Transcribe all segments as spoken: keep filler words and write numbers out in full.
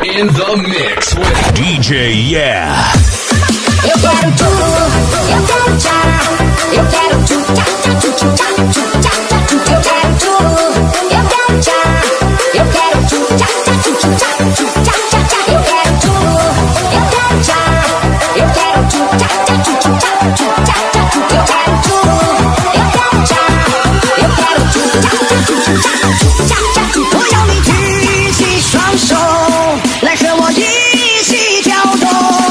in the mix with D J Yeah. Eu quero tudo, eu quero tchá, eu quero tchu tchá tchá tchu tchu tchá tchu tchá tchá tchu. Eu quero tudo, eu quero tchá, eu quero tchu tchá tchá tchu tchu tchá tchu tchá tchá tchá. Eu quero tudo, eu quero tchá, eu quero tchu tchá tchá tchu tchu tchá tchu tchá tchá tchu. Eu quero tudo, eu quero tchá, eu quero tchu tchá tchá tchu tchu tchá tchu tchá tchá tchu。我要你举起双手，来和我一起跳动。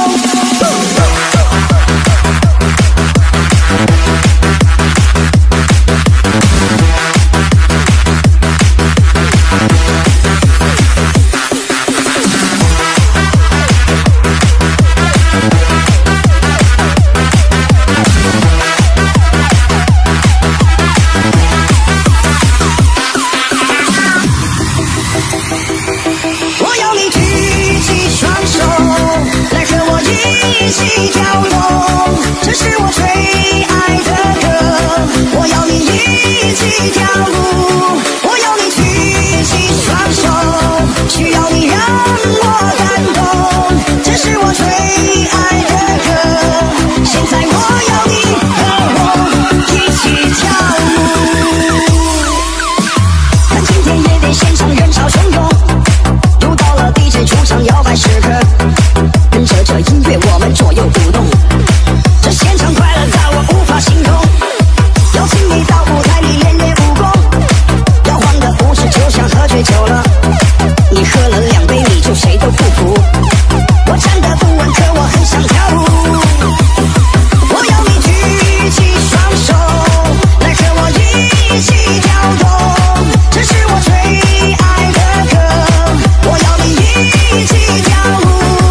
一起跳动，这是我最爱的歌。我要你一起跳舞，我要你举起双手，需要你让我感动，这是我最爱的歌。现在我要你和我一起跳舞。看今天夜店现场人潮汹涌，又到了 D J 出场摇摆时刻。跟着这音乐我们左右舞动，这现场快乐到我无法形容。邀请你到舞台里练练武功，摇晃的舞势就像喝醉酒了，你喝了两杯你就谁都不服。我站得不稳，可我很想跳舞。我要你举起双手，来和我一起跳动，这是我最爱的歌。我要你一起跳舞，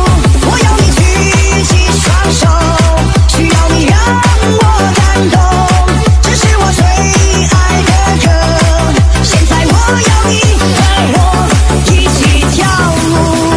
需要你让我感动，这是我最爱的歌。现在我要你和我一起跳舞。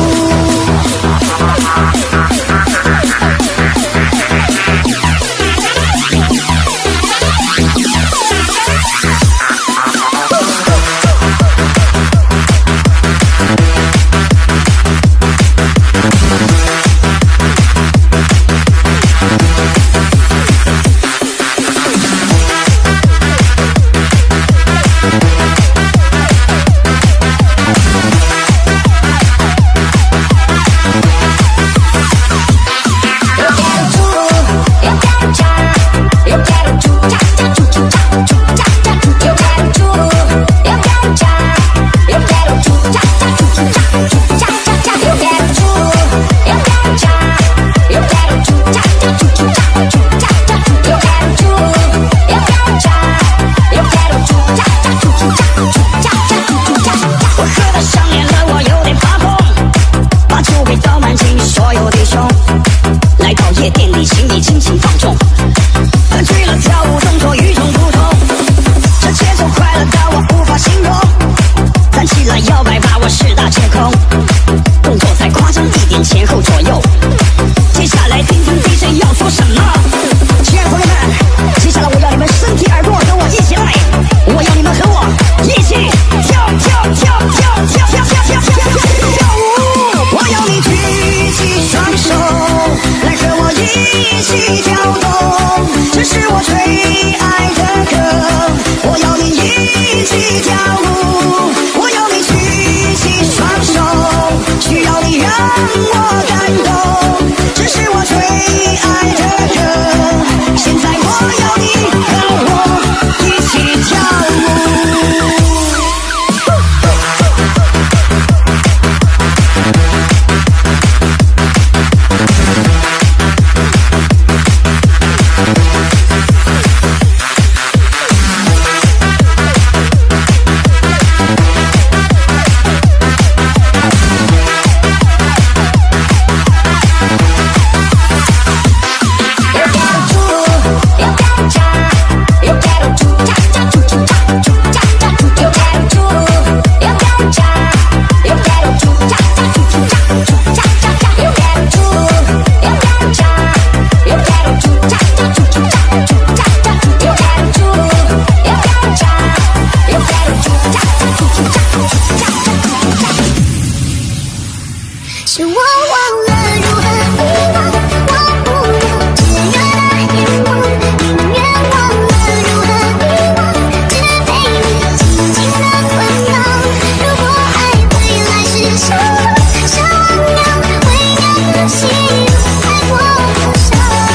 是我忘了如何遗忘，忘不了炙热的眼光，宁愿忘了如何遗忘，只陪你静静的温柔。如果爱回来是什么，想要为那个心爱过多少？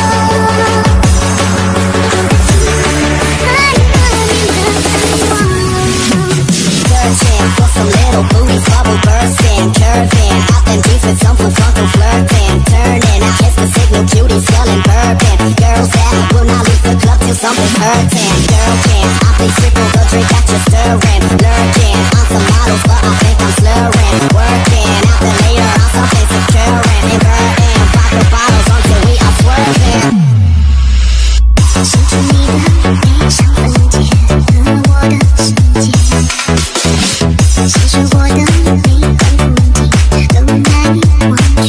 爱和你的难忘。Searching for some little booties, bubble bursting, curving up and deep with some frontal flirting, turning. I kiss the signal, cuties yelling, burping. Girls that will not leave the club till something's hurting. Girl, can I please triple the drink that you're stirring? Lurking on some models, but I think I'm slurring. Working out the later on something securing, inverting. Pop the bottles until we are swerving. 伸出你的背上分解了我的世界，其实我的每段风景都难以忘却。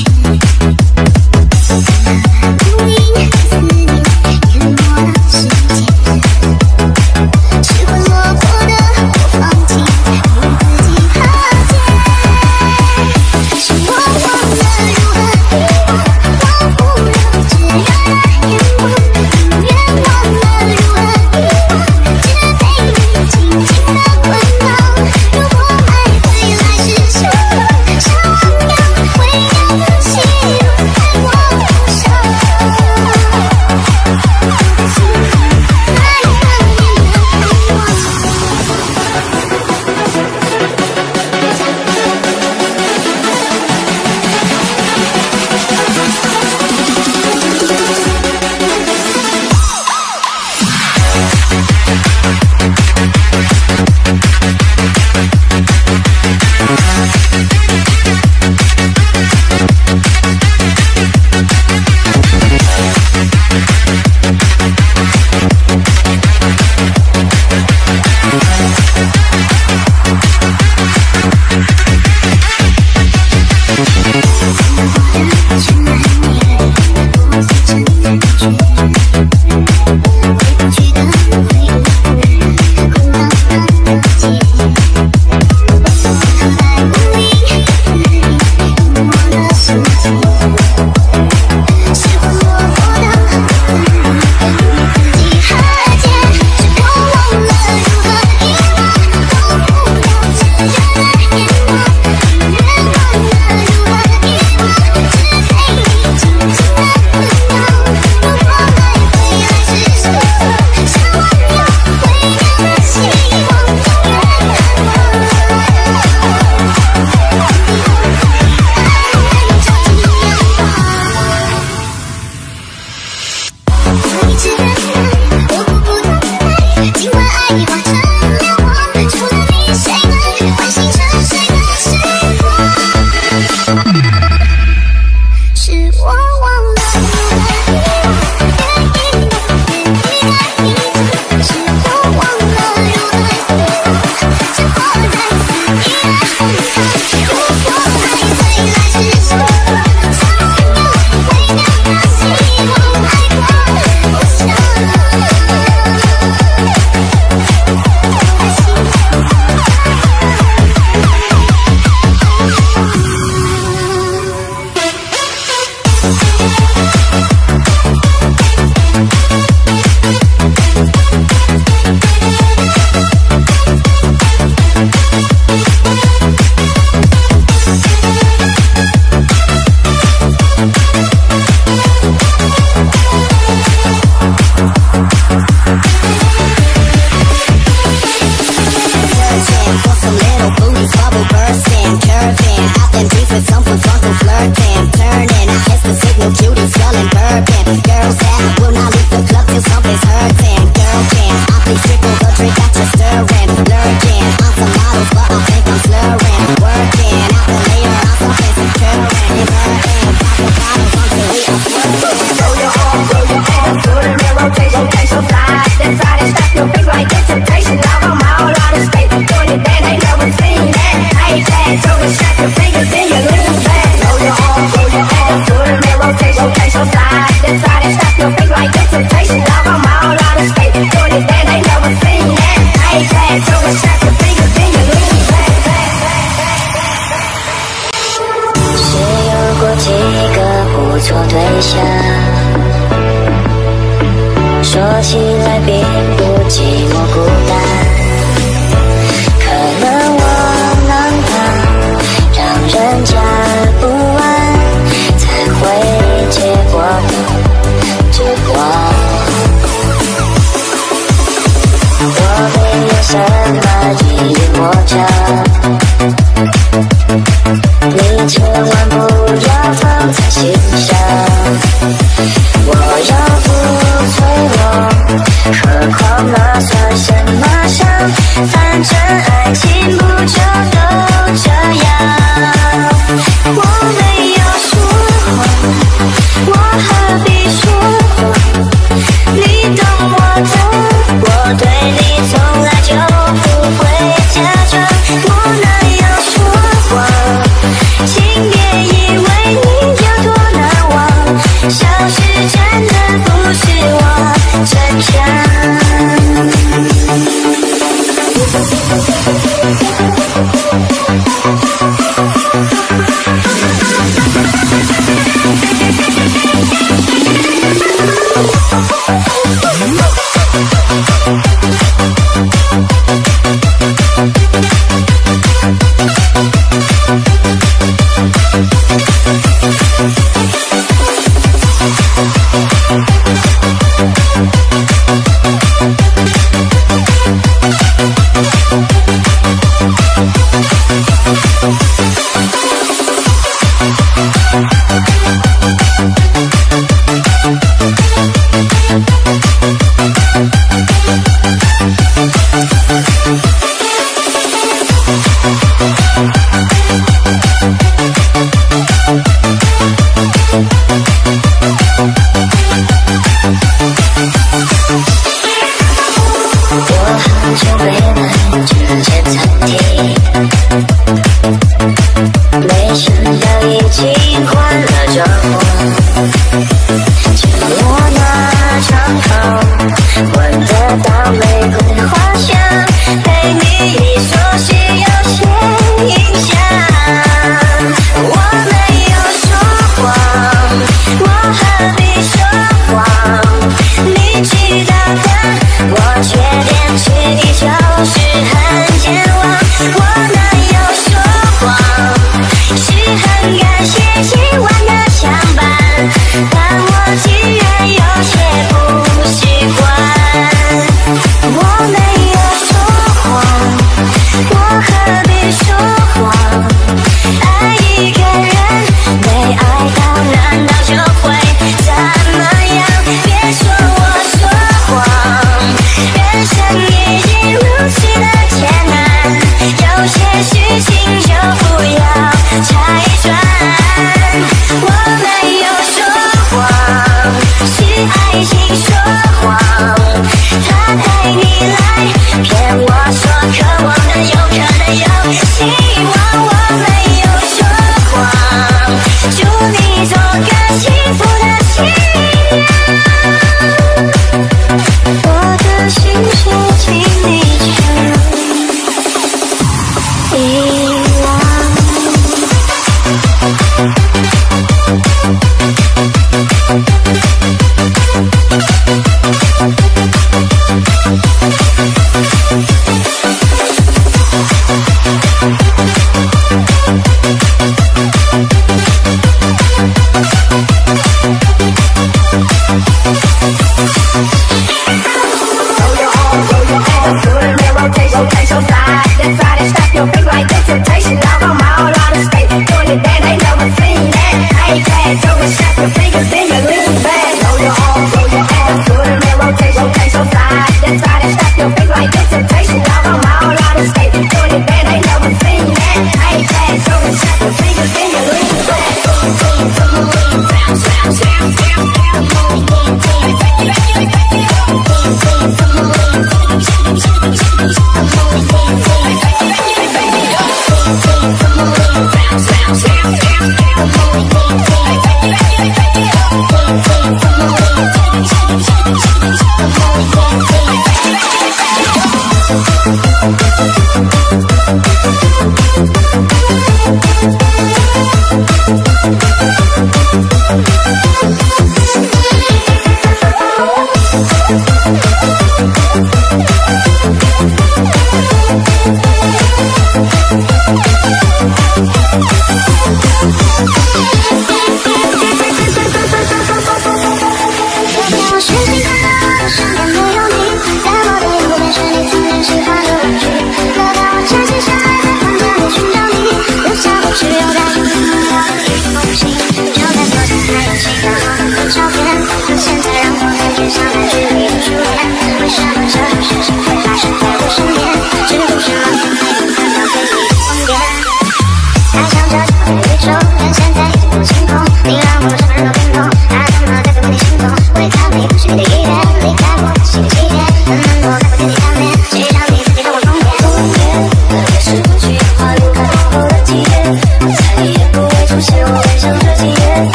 无垠思念淹没了世界，失魂落魄的我放弃与自己和解。是我忘了如何遗忘，忘不了炙热的眼光，宁愿忘了如何遗忘，只陪你静静的温柔。如果爱回来是什么，想要为那个心爱过多少？爱和你的难忘。谁有不错对象，说起来并不寂寞孤单，可能我难当，让人家不安，才会结果都绝望。我没有什么一语魔障，你千万不要放在心上。我要不脆弱，何况那算什么伤？反正爱情不就都这样。我没有说谎，我何必说谎？你懂我的，我对你从来就不会假装。我哪有说谎？请别以为你有多难忘，消失真的不是我逞强。我好久没来这间餐厅，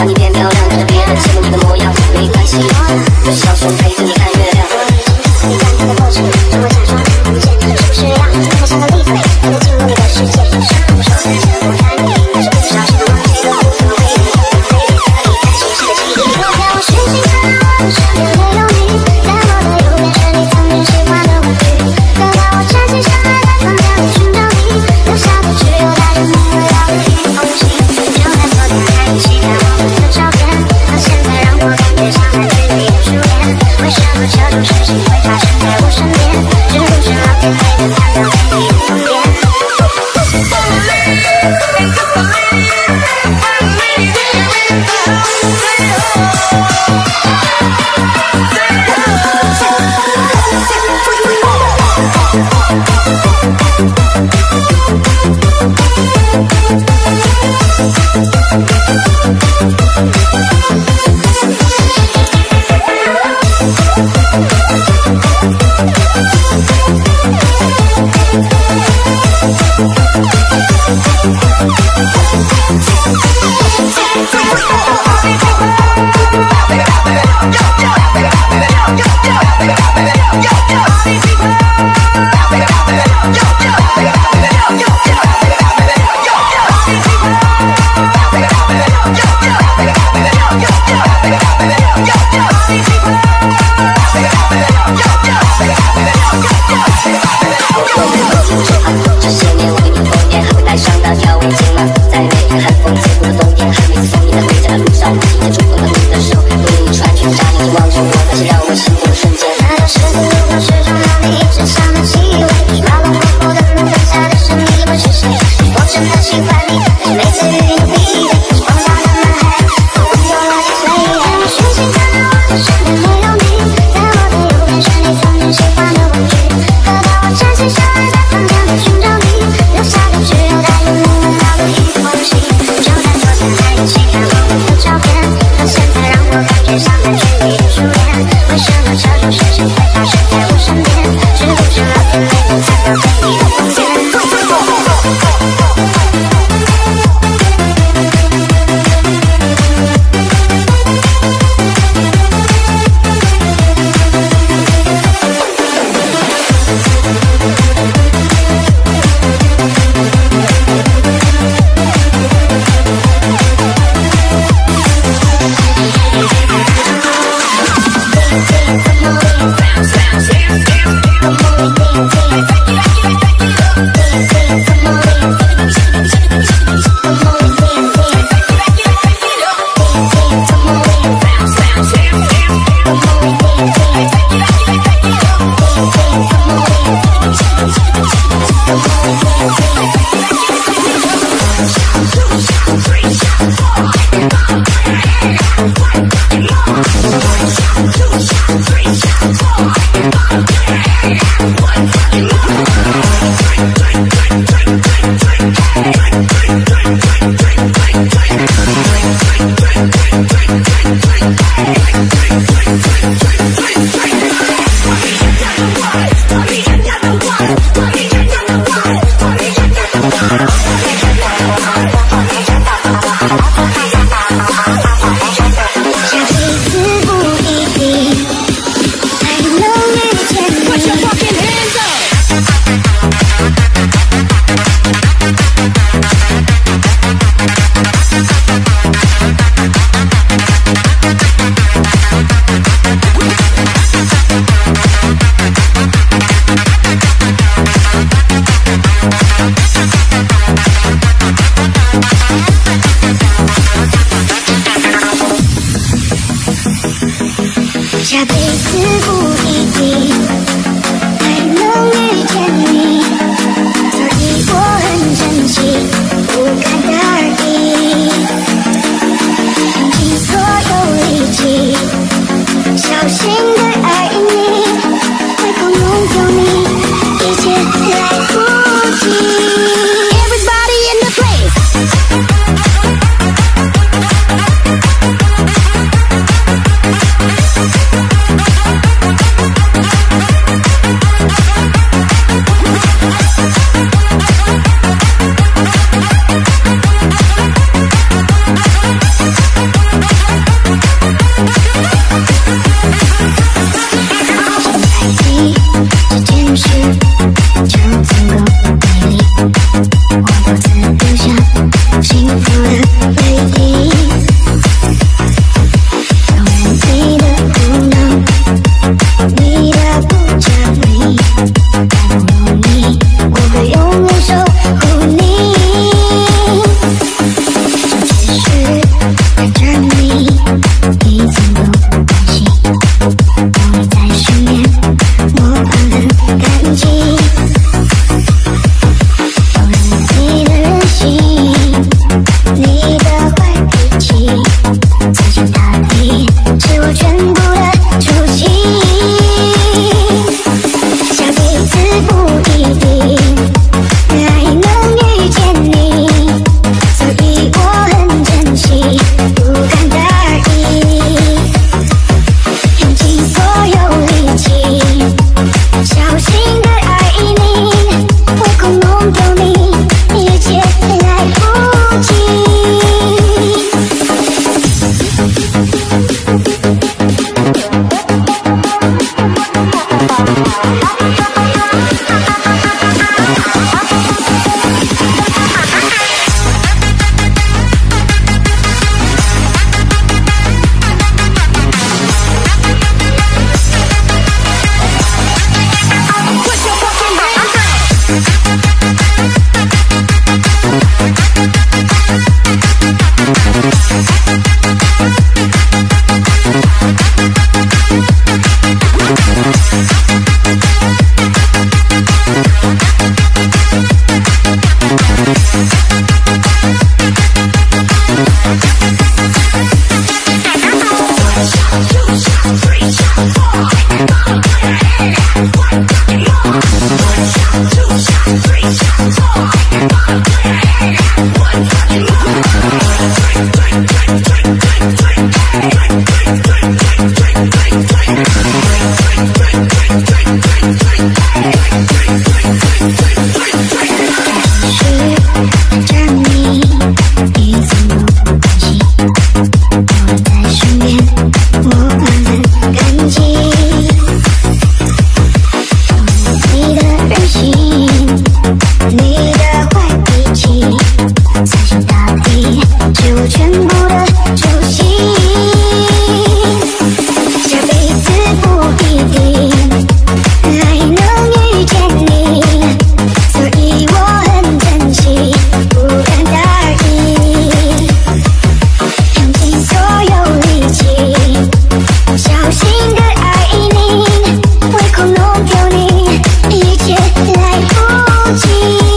让你变漂亮，看着别人羡慕你的模样，没关系，我小手陪着你看月亮。你看他的过去，就会想说，你现在是不是样？太像个例子，还能进入你的世界。我说三声我看你，但是不小心忘记了，我会你的回忆，和你看熟悉的记忆。我在我虚心看到我的身边没有你，在我的右边是你曾经喜欢的玩具。可在我真心相爱的方向里寻找你，留下的只有带着你味道的一封信。就在昨天还一起看我们的照片，到现在让我感觉像在距离的初恋。为什么这种事情会发生在我身边？是不是老天没能看到美丽的终点？这些年我给你封面，还会戴上那条围巾吗？在每个寒风刺骨的冬天，还每次送你在回家的路上，也触碰到你的手，因为你穿裙纱，你就望着我，那些让我心动的瞬间。那段时间路过始终有你身上的气味，马龙过后的路灯下的是你，我是谁？我真的喜欢你，但是每次与你比对，是放大的满海，我温柔了几岁。我虚心看到我的身边没有你，在我的右边是你曾经喜欢的玩具。可当我真心相爱的方向里寻找你，留下的只有带着你味道的一封信。就在昨天还一起看我们的照片，到现在让我感觉像在距离的初恋。为什么这种事情会发生在我身边？是不是老天没能看到美丽的终点？下辈子不一定还能遇见你，所以我很珍惜不甘的而已，用尽所有力气，小心的爱你，为够拥有你，一切来不及。Everybody in the place。 身边，我满分感激。你的任性，你的坏脾气，死心塌地，是我全部的主心。下辈子不一定还能遇见你，所以我很珍惜，不敢大意，用尽所有力气，小心的爱你，唯恐弄丢你，一切来不及。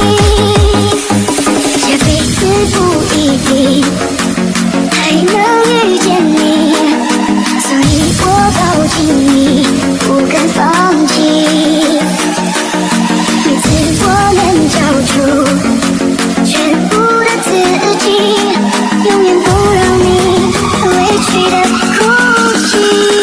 下辈子不一定还能遇见你，所以我抱紧你，不敢放弃。每次我能交出全部的自己，永远不让你委屈的哭泣，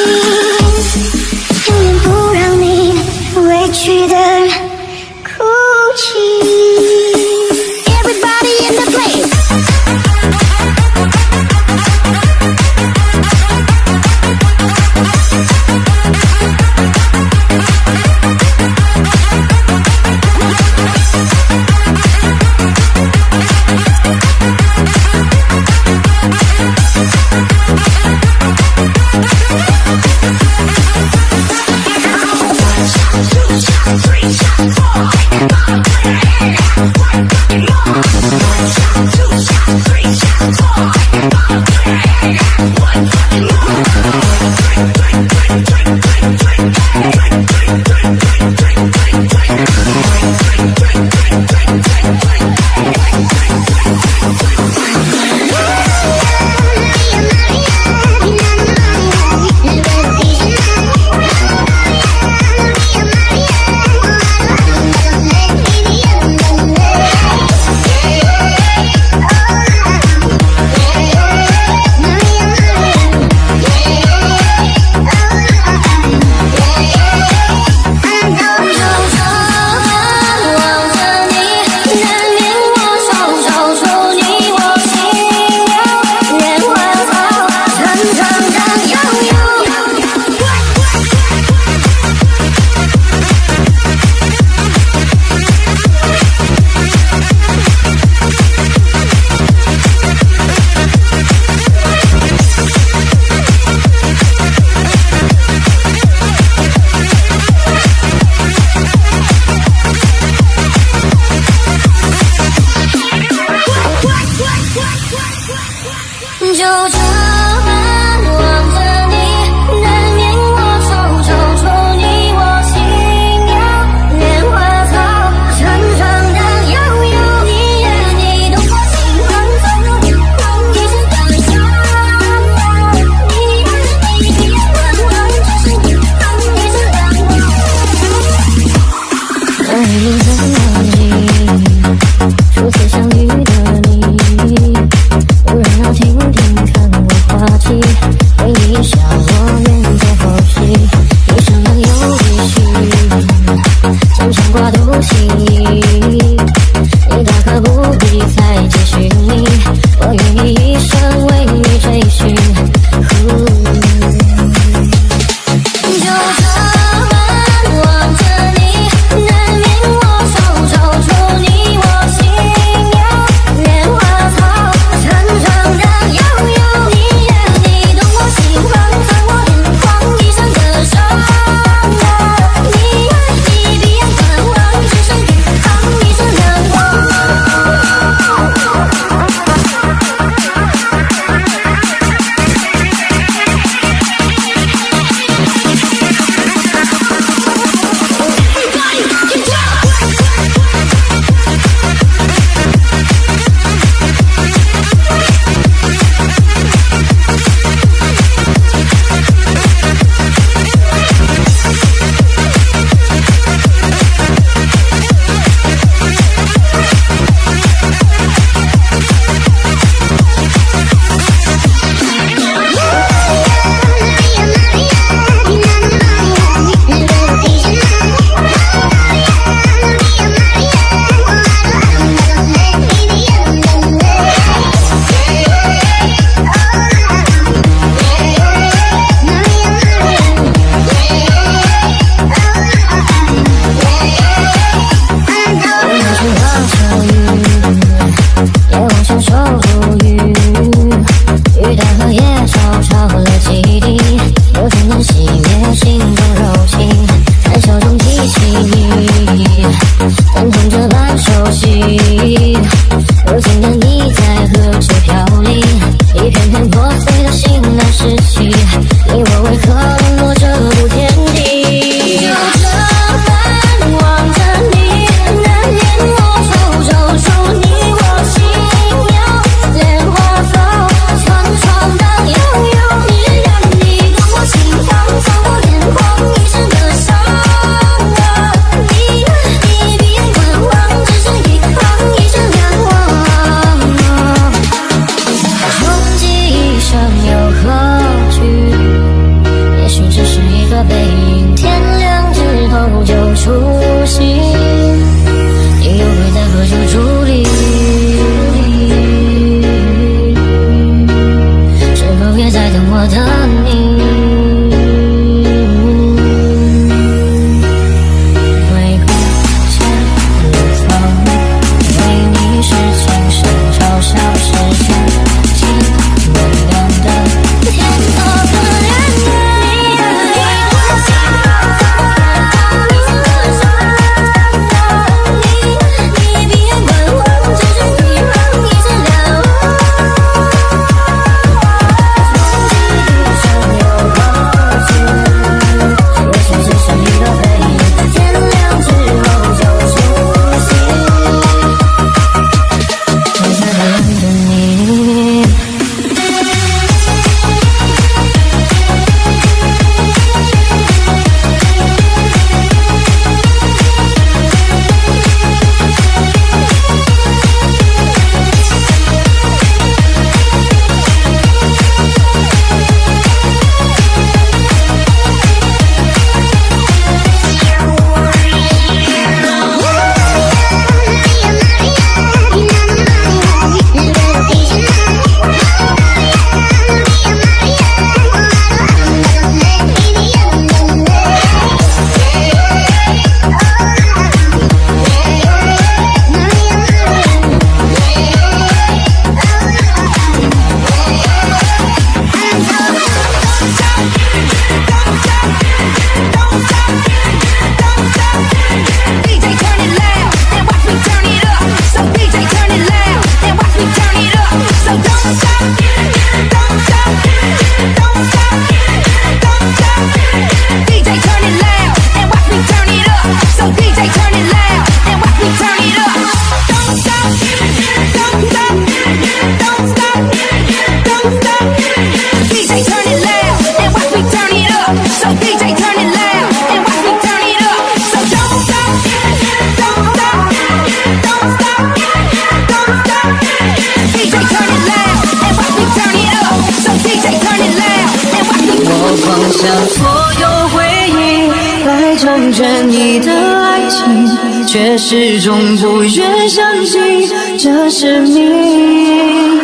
永远不让你委屈的哭泣。Everybody in the place。就这般望着你，难免我丑丑丑你我心有莲花草，长长的悠悠，你也你懂我心慌，从我眼眶一直感伤。你你你别问我，只是眼眶一直亮光。而你很忘记初次相遇的你，不然要听听看我话题，为你笑我愿做后戏，一生能有一许，牵肠挂肚心意，你大可不必再继续你，我愿意一生为你追寻。就这般望着你，难免我丑丑丑你我心有莲花草，长长的悠悠，你也你懂我心慌，藏我眼向所有回忆来成全你的爱情，却始终不愿相信这是你。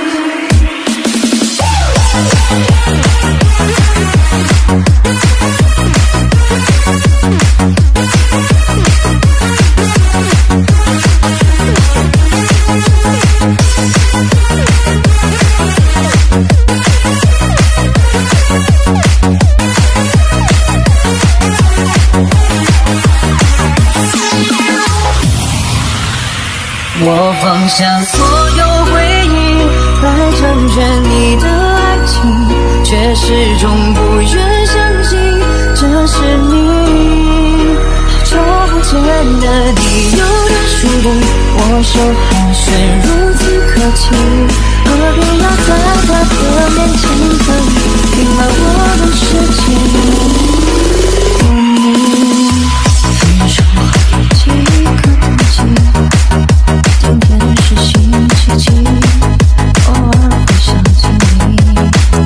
我放下所有回忆来成全你的爱情，却始终不愿相信这是你。好久不见的你有点疏离，我手寒暄如此客气，何必要在他的面前刻意隐瞒我的事情。分手后几个冬季，今天是星期几，偶尔会想起你。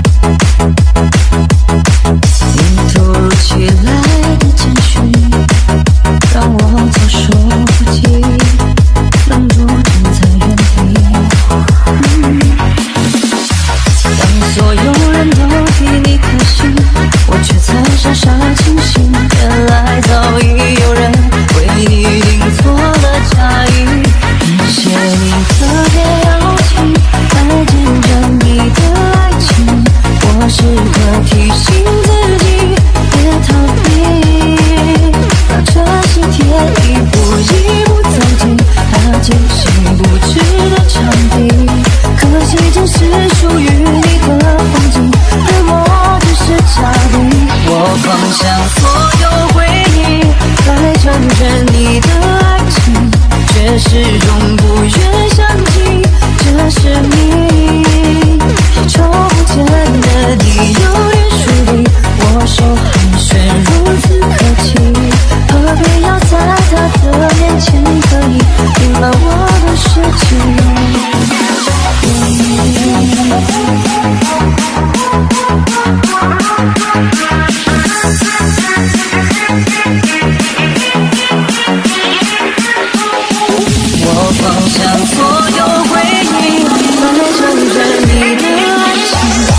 你突如其来的简讯，让我措手不及，愣住站在原地。嗯、当所有人都替你开心，我却才傻傻清醒，原来早已有人为你订错了嫁衣。感谢你特别邀请来见证你的爱情，我时刻提醒自己别逃避，把这些天一步一步走进他精心布置的场地。可惜这是属于你的风景，而我只是嘉宾。我放下所有回忆来成全你的爱情，却始终不愿相信这是你。好久不见的你有点疏离，我手寒暄如此客气，何必要在他的面前刻意隐瞒我的事情。我放下所有回忆来成全你的爱情。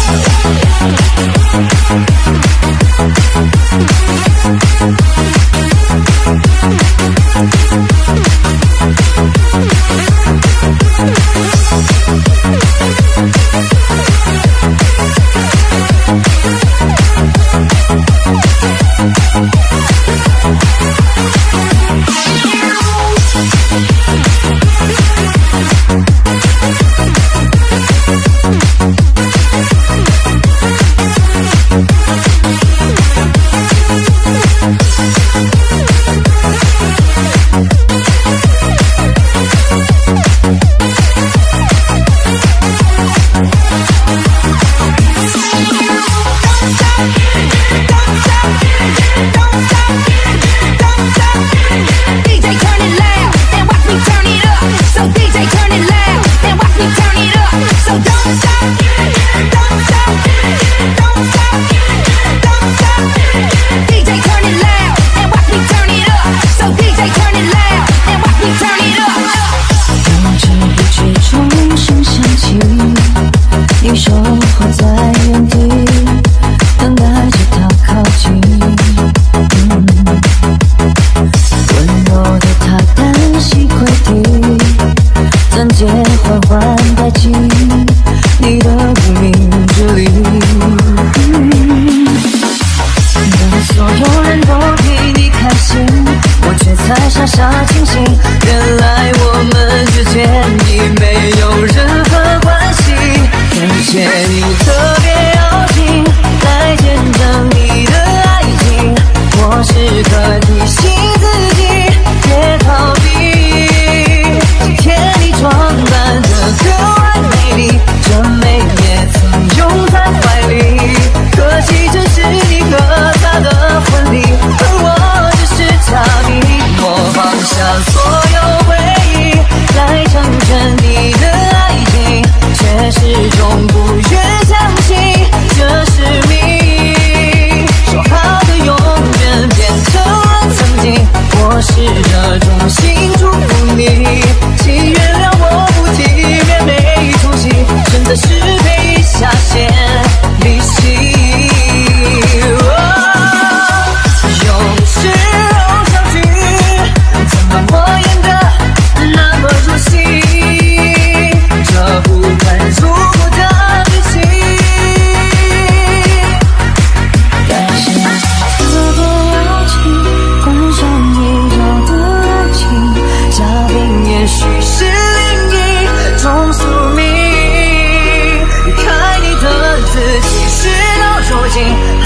放下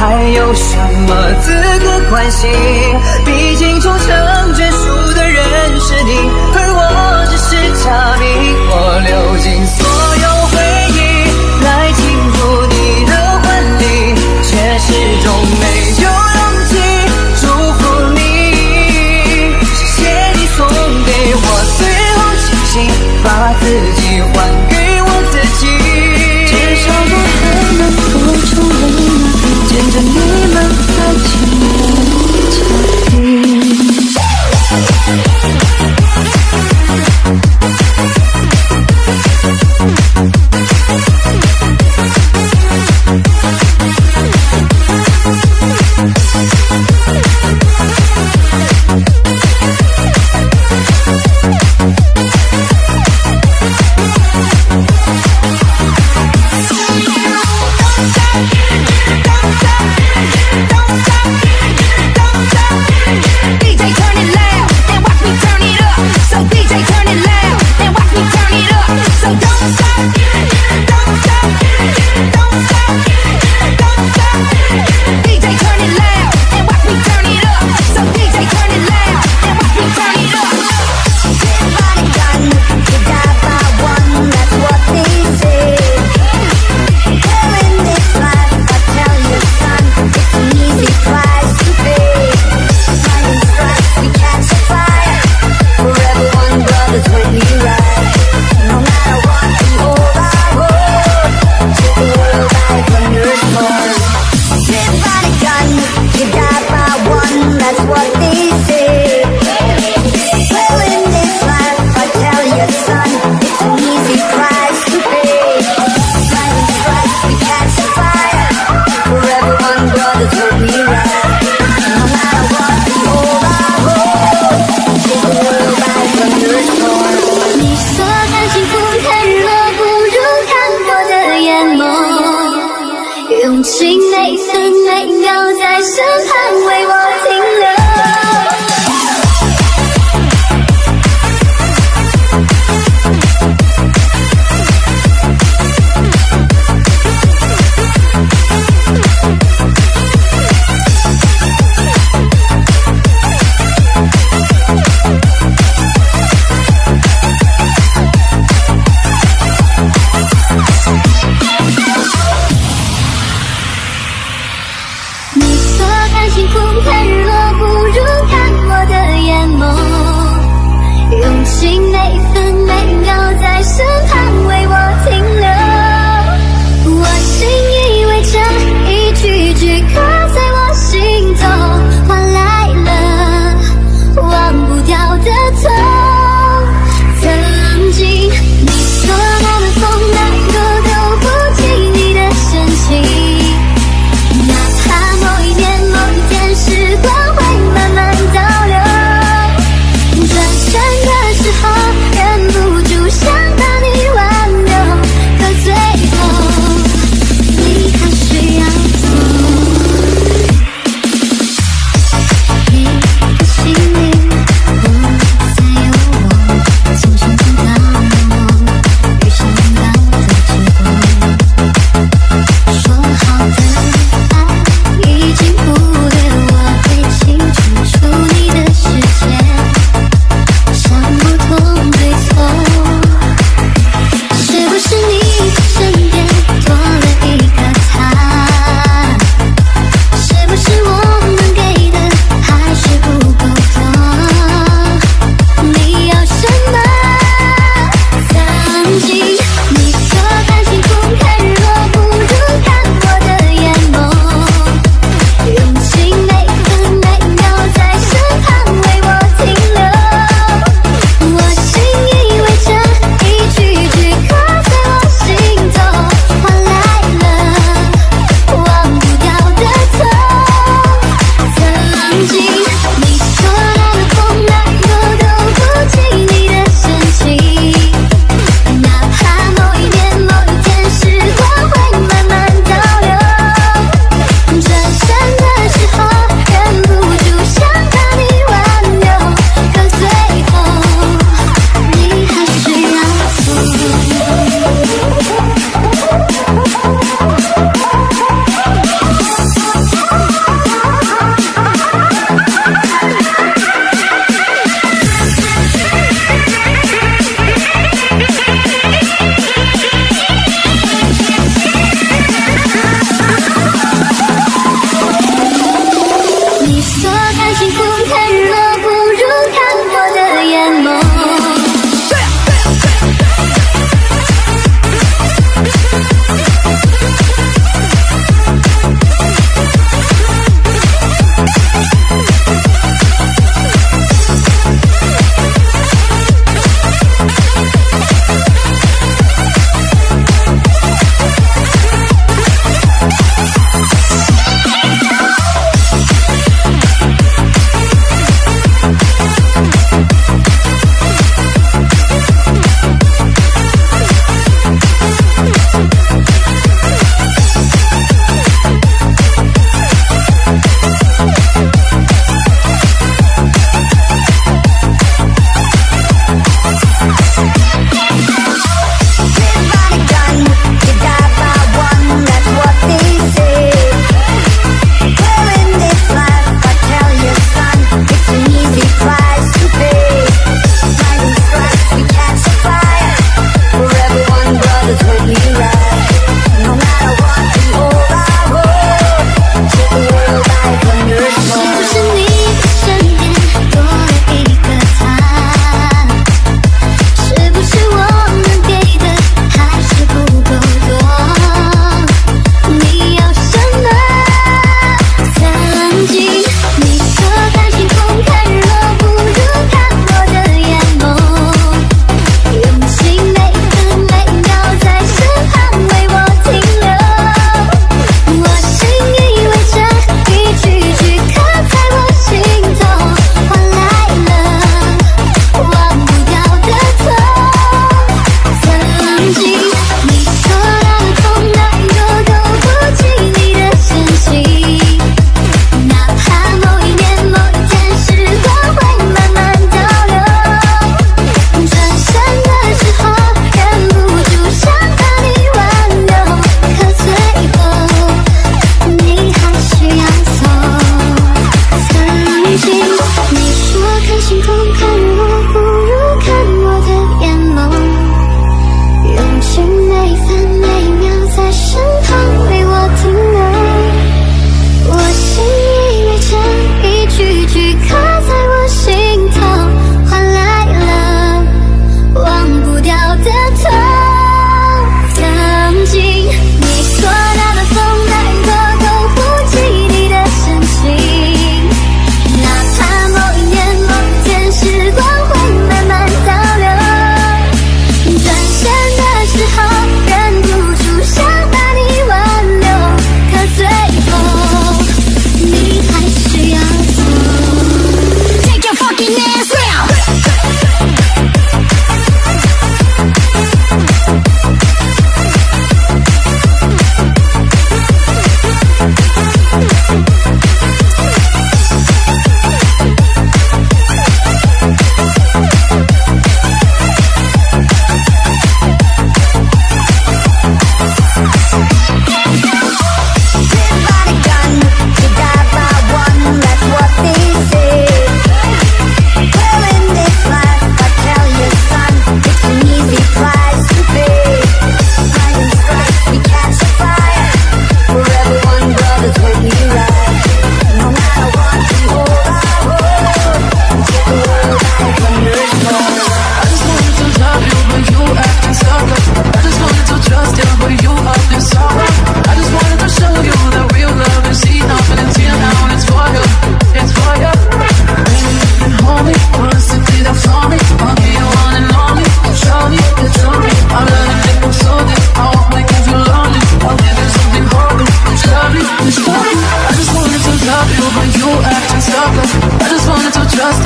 还有什么资格关心？毕竟终成眷属的人是你，而我只是假名。我流尽所有回忆来庆祝你的婚礼，却始终没有勇气祝福你。谢谢你送给我最后清醒，把自己还给我自己。至少我还能够重温那见证你们爱情的场景。 转身的时候，忍不住想把你挽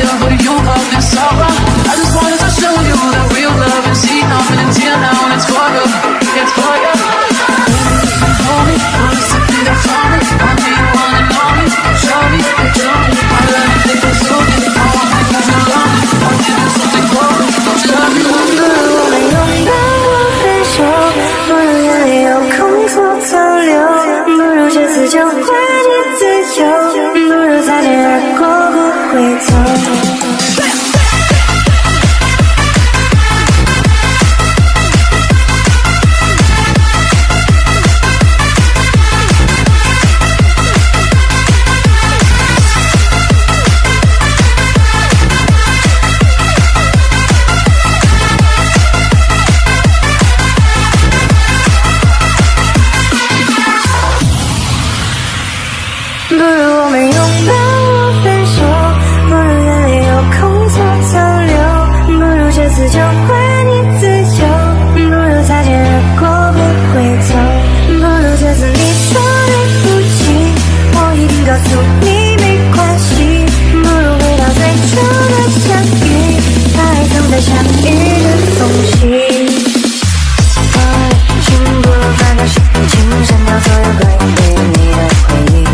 still put you up in sorrow. I just wanted to show you that real love is see nothing in tear now and it's for you, it's for you. Hold me, wanna sit me there for me, want me, you wanna know me, show me, show me. I love you, think it's so good, I want to make you love me, I'll give you something for me, don't you love me? 不如我们拥抱或分手，不如眼里有空做逗留，不如这次就还你自由，不如擦肩而过不回头。不如我们拥抱或分手，不如眼里有空做逗留，不如这次就还你自由，不如擦肩而过不回头，不如这次你说对不起，我一定告诉你没关系，不如回到最初的相遇，它还藏在相遇的缝隙。请不如翻个身，请删掉所有关于对你的回忆。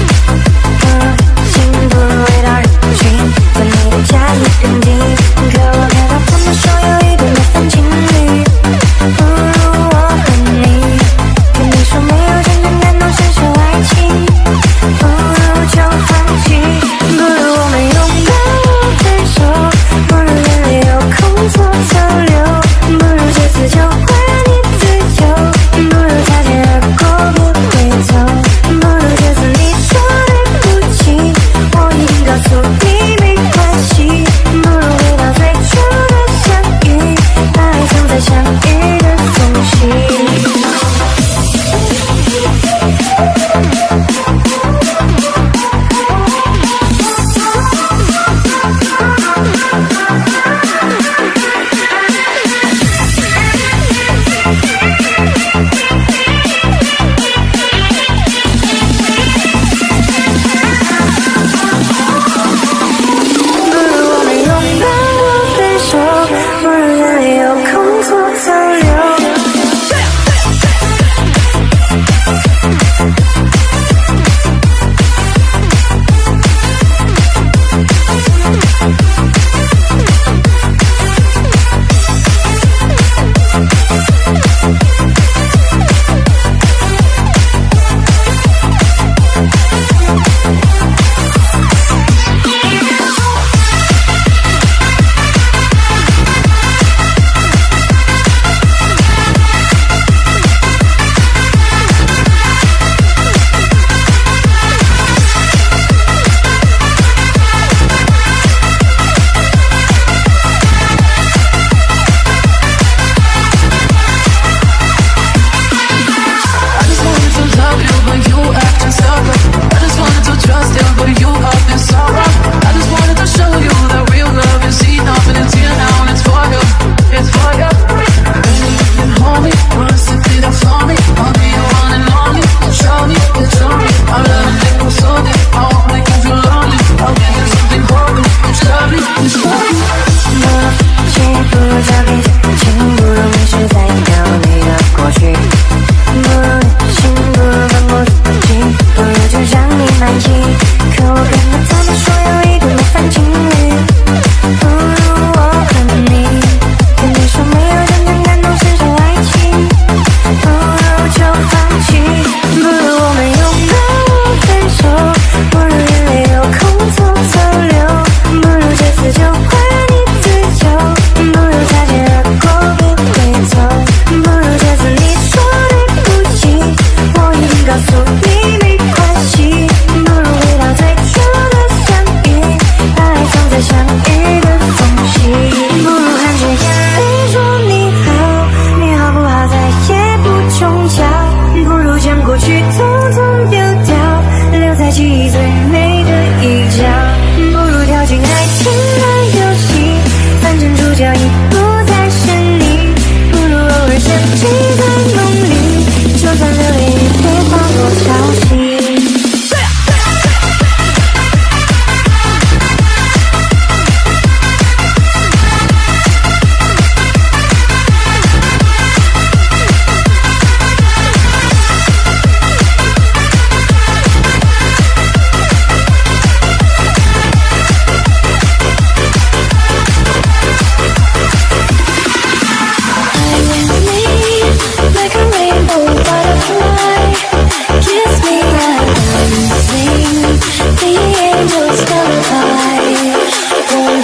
在你的家里人地，可我看到他们说有一对模范情侣，不如我和你，跟你说没有真正感动享受爱情，不如就放弃，不如我们拥抱或分手，不如眼里有空做逗留，不如这次就还你自由，不如擦肩而过不回头，不如这次你说对不起，我一定告诉你没关系，不如回到最初的相遇，它还藏在相遇的缝隙。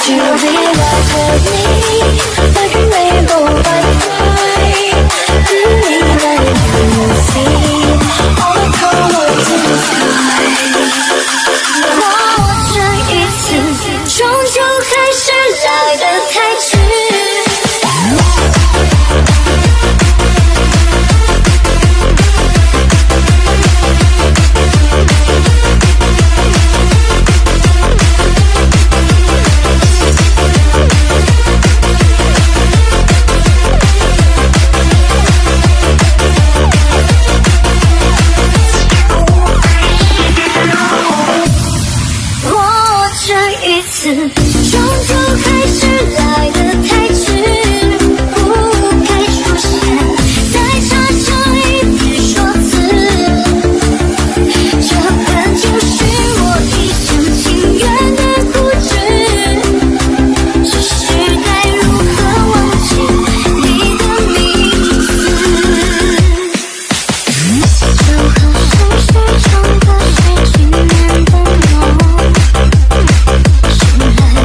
you be right with me? Like a rainbow by the night. Believe that you will see all the colors in the sky. 我这一次终究还是来得太迟。终究还是来得太迟，不该出现，再插上一句说辞。这本就是我一厢情愿的固执，只是该如何忘记你的名字？就和谁是唱歌谁去年的梦。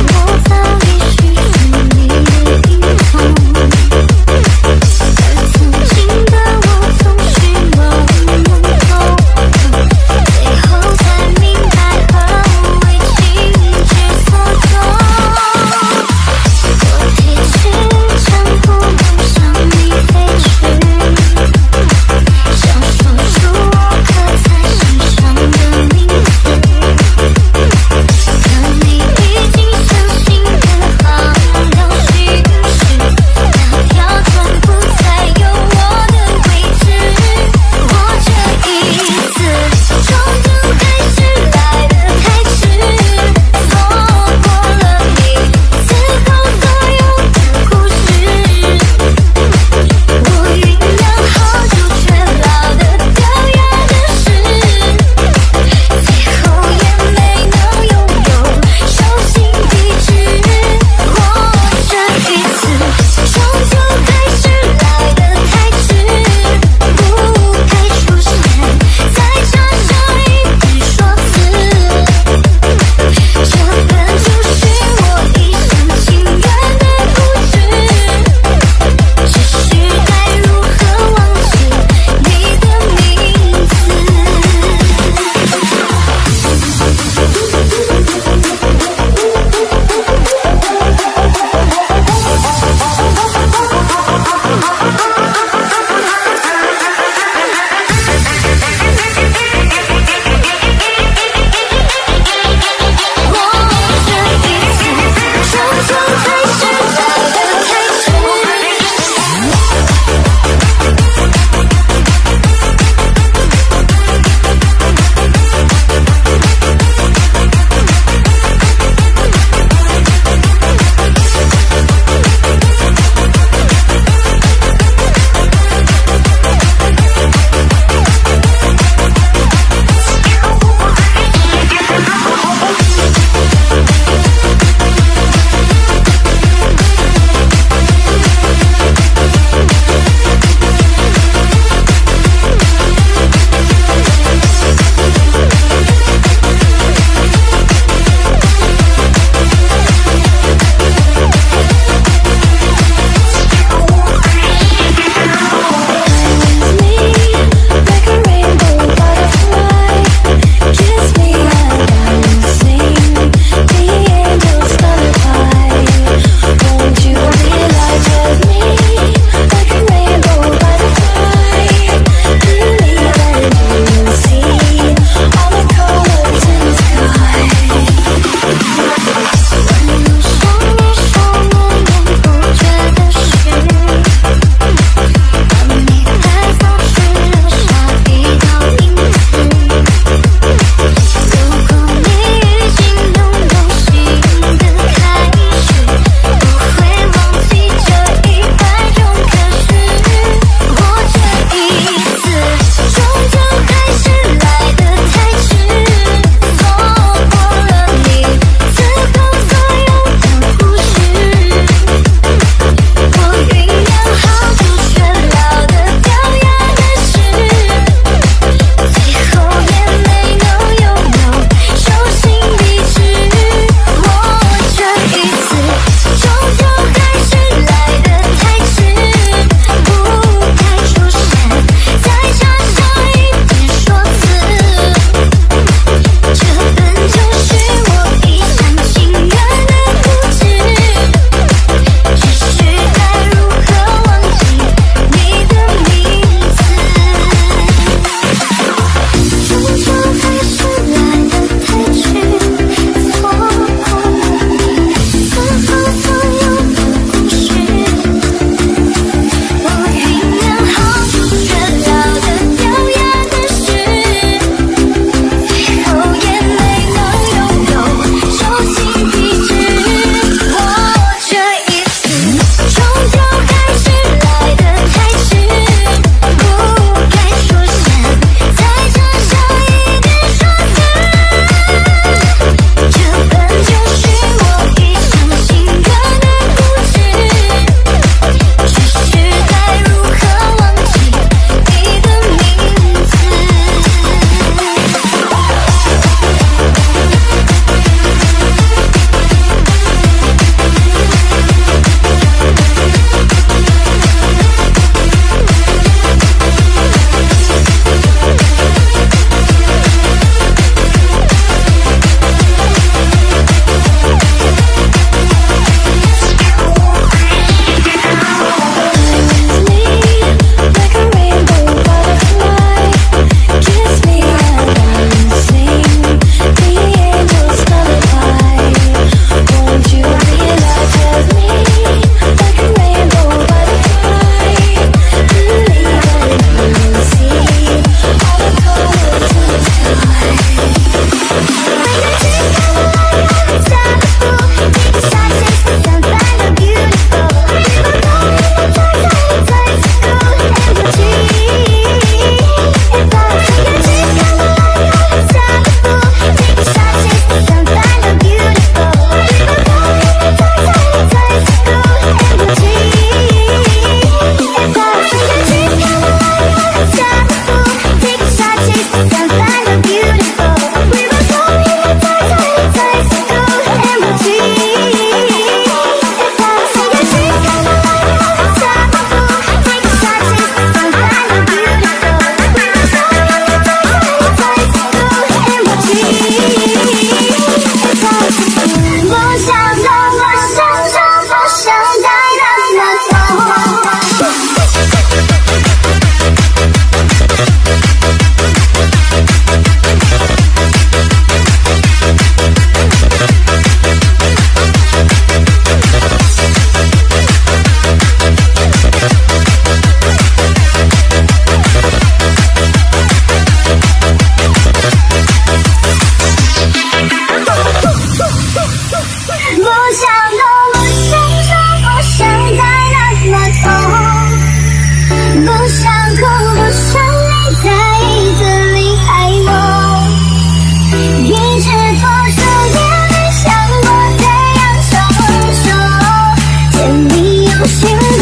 是否曾也没想过这样双手牵你又心动？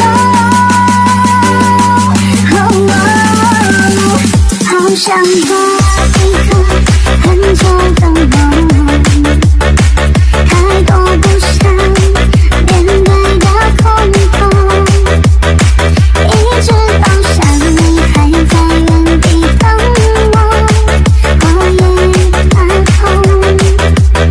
哦哦，好想做一个很久的梦，太多不想面对的空空，一直到想你还在原地等我，我也怕痛。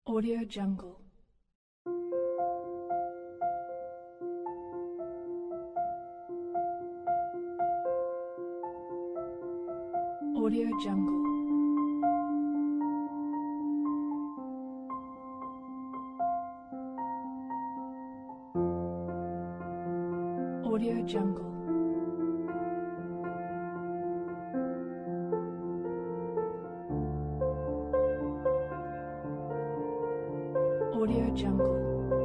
Audio Jungle. Audio Jungle. Audio Jungle. Audio Jungle.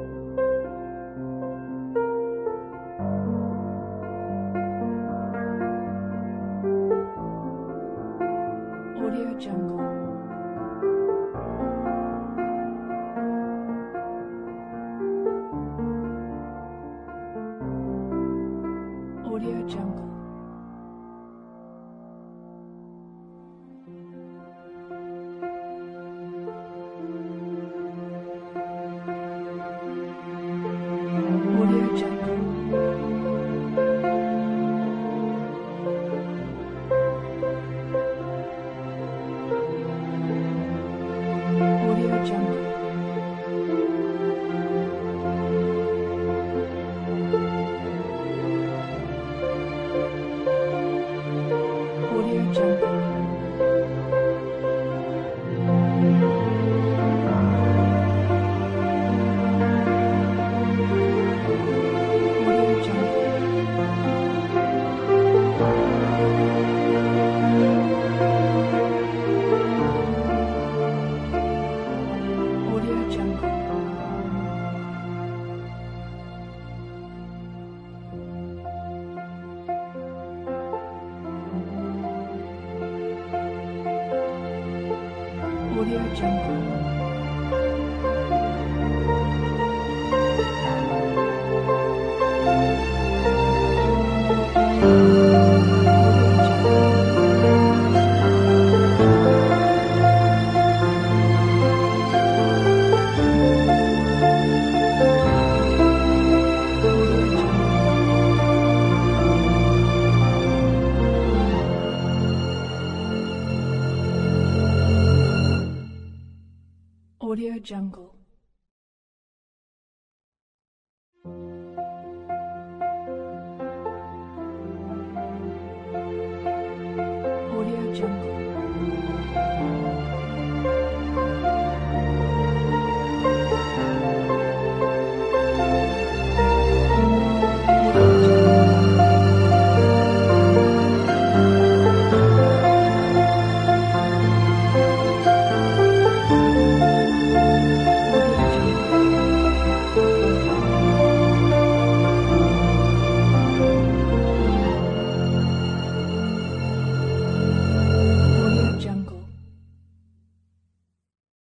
Audio Jungle. Audio Jungle. Audio Jungle. Audio Jungle. Audio Jungle. Audio Jungle. Audio Jungle. Audio Jungle.